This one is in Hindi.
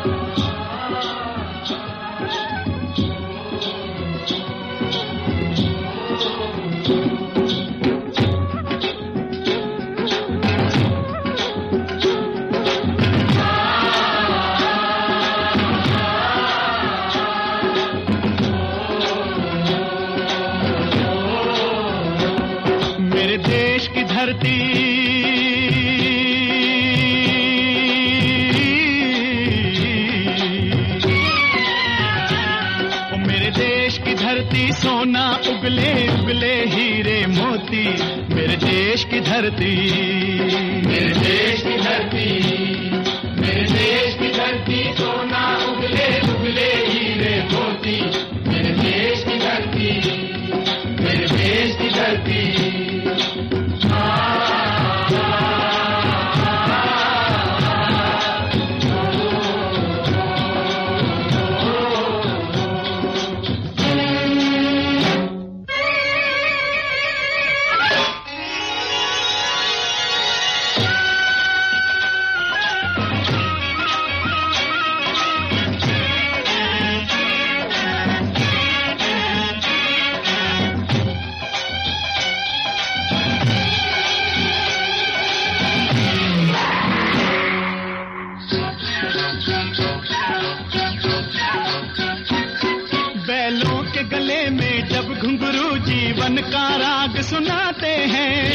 धरती मेरे देश की धरती सोना उगले उगले हीरे मोती मेरे देश की धरती मेरे देश की धरती मेरे देश की धरती सोना उगले उगले हीरे मोती मेरे देश की धरती मेरे देश की धरती बैलों के गले में जब घुंघरू जीवन का राग सुनाते हैं